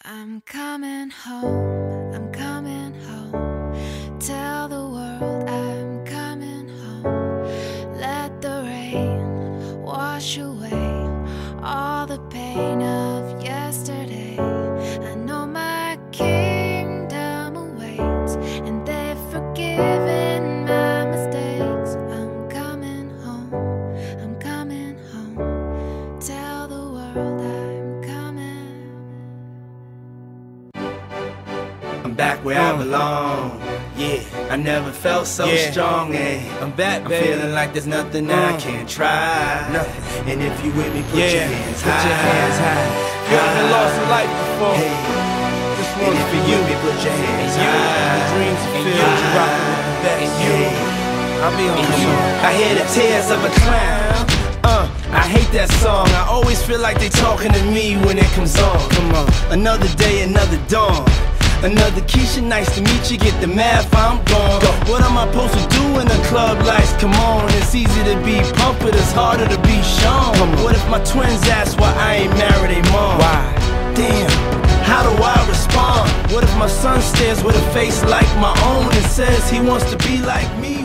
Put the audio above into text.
I'm coming home, I'm coming home. Tell the world I'm coming home. Let the rain wash away all the pain of yesterday. I know my kingdom awaits, and they've forgiven my mistakes. I'm coming home, I'm coming home. Tell the world I'm coming. I'm back where I belong. Yeah, I never felt so strong. And I'm back, I'm baby. feeling like there's nothing that I can't try. Nothing. And if you with me, put your hands put high. your hands high. You haven't lost a life before. Hey. This And one's if for you you. with me, put your hands And you, high. the dreams you And feel, you rockin' with the best. I'll be on you. I hear the tears of a clown. I hate that song. I always feel like they talking to me when it comes on. Come on, another day, another dawn. Another Keisha, nice to meet you. Get the math, I'm gone. What am I supposed to do when the club lights come on? It's easy to be pumped, but it's harder to be shown. What if my twins ask why I ain't married a mom? Why? Damn, how do I respond? What if my son stares with a face like my own and says he wants to be like me?